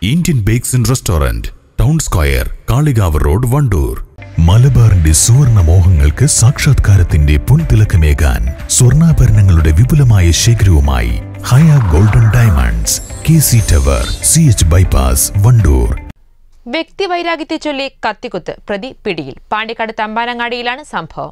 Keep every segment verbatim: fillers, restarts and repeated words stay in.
Indian Bakes and Restaurant, Town Square, Kaligava Road, Vandoor. മലബാറിന്റെ സുവർണ മോഹങ്ങൾക്ക് സാക്ഷാത്കാരത്തിന്റെ പൊൻതിളക്കമേകാൻ സ്വർണ്ണാഭരണങ്ങളുടെ വിപുലമായ ശേഖരവുമായി Haya golden diamonds, K C tower, C H bypass, Wandoor. വ്യക്തിവൈരാഗ്യത്തെ ചൊല്ലി കത്തിക്കുത്ത്, പ്രതി പിടിയിൽ. പാണ്ടിക്കാട് തമ്പാനങ്ങാടിയിലാണ് സംഭവം.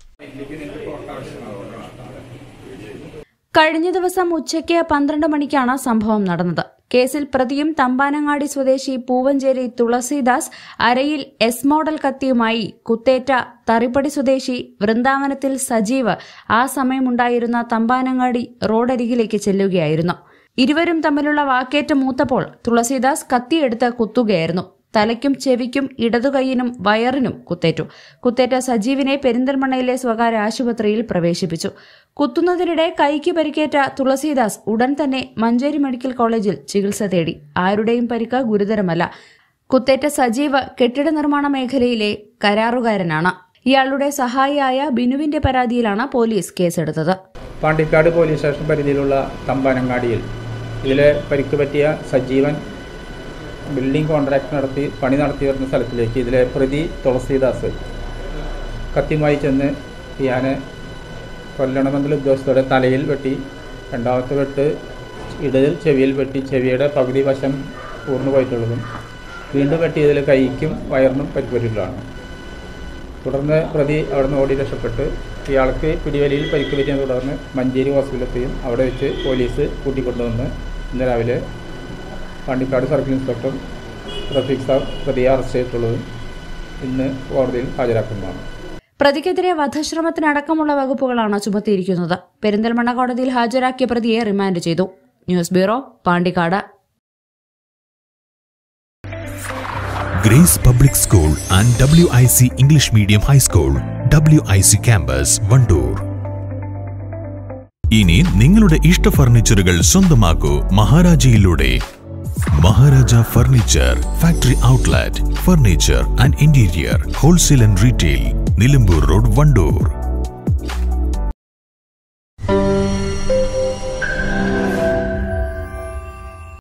കഴിഞ്ഞ ദിവസം ഉച്ചയ്ക്ക് പന്ത്രണ്ട് മണിക്കാണ് സംഭവം നടന്നത്. കേസിൽ പ്രതിയും തമ്പാനങ്ങാടി സ്വദേശി പൂവഞ്ചേരി തുളസീദാസ് അരയിൽ എസ് മോഡൽ കത്തിയുമായി കുത്തേറ്റ തറിപ്പടി സ്വദേശി വൃന്ദാവനത്തിൽ സജീവ് ആ സമയമുണ്ടായിരുന്ന തമ്പാനങ്ങാടി റോഡരികിലേക്ക് ചെല്ലുകയായിരുന്നു. ഇരുവരും തമ്മിലുള്ള വാക്കേറ്റ മൂത്തപ്പോൾ തുളസീദാസ് കത്തിയെടുത്ത് കുത്തുകയായിരുന്നു. തലയ്ക്കും ചെവിക്കും ഇടതുകൈയിനും വയറിനും കുത്തേറ്റു. കുത്തേറ്റ സജീവിനെ പെരിന്തൽമണ്ണയിലെ സ്വകാര്യ ആശുപത്രിയിൽ പ്രവേശിപ്പിച്ചു. കുത്തുന്നതിനിടെ കൈക്ക് പരിക്കേറ്റ തുളസീദാസ് ഉടൻ തന്നെ മഞ്ചേരി മെഡിക്കൽ കോളേജിൽ ചികിത്സ തേടി. ആരുടെയും പരിക്ക് ഗുരുതരമല്ല. കുത്തേറ്റ സജീവ് കെട്ടിട നിർമ്മാണ മേഖലയിലെ കരാറുകാരനാണ്. ഇയാളുടെ സഹായിയായ ബിനുവിന്റെ പരാതിയിലാണ് പോലീസ് കേസെടുത്തത്. പാണ്ടിക്കാട് പോലീസ് സ്റ്റേഷൻ പരിധിയിലുള്ള തമ്പാനങ്ങാടിയിൽ ഇതിലെ പരിക്ക് പറ്റിയ സജീവൻ ബിൽഡിംഗ് കോൺട്രാക്ട് നടത്തി പണി നടത്തി വരുന്ന സ്ഥലത്തിലേക്ക് ഇതിലെ പ്രതി തുളസീദാസ് കത്തിയുമായി ചെന്ന് ഇയാനെ കൊല്ലണമെന്നുള്ള ഉദ്യോഗസ്ഥരുടെ തലയിൽ വെട്ടി, രണ്ടാമത്തെ വെട്ട് ഇടയിൽ ചെവിയിൽ വെട്ടി, ചെവിയുടെ പകുതി വശം പൂർണ്ണ പോയിട്ടുള്ളതും വീണ്ടും വെട്ടിയതിൽ കൈക്കും വയറിനും പരിക്കുപറ്റിയിട്ടുള്ളതാണ്. തുടർന്ന് പ്രതി അവിടെ നിന്ന് ഓടി രക്ഷപ്പെട്ട് ഇയാൾക്ക് പിടിവലിയിൽ പരിക്ക് പറ്റിയതിനെ തുടർന്ന് മഞ്ചേരി ഹോസ്പിറ്റലിലെത്തിയും അവിടെ വെച്ച് പോലീസ് കൂട്ടിക്കൊണ്ടുവന്ന് ഇന്ന് രാവിലെ പാണ്ടിക്കാട് സർക്കിൾ ഇൻസ്പെക്ടർ റഫീഖ് സാബ് പ്രതിയെ അറസ്റ്റ് ചെയ്തിട്ടുള്ളതും ഇന്ന് കോടതിയിൽ ഹാജരാക്കുന്നതാണ്. പ്രതിക്കെതിരെ വധശ്രമത്തിനടക്കമുള്ള വകുപ്പുകളാണ് ചുമത്തിയിരിക്കുന്നത്. പെരിന്തൽമണ്ണ കോടതിയിൽ ഹാജരാക്കിയ പ്രതിയെ റിമാൻഡ് ചെയ്തു. News bureau, Pandikkad. Grace public school and W I C English medium high school, W I C campus, Wandoor. ഇനി നിങ്ങളുടെ ഇഷ്ട ഫർണിച്ചറുകൾ സ്വന്തമാക്കൂ മഹാരാജയിലൂടെ. Maharaja furniture factory outlet, furniture and interior wholesale and retail, Nilambur road, Wandoor.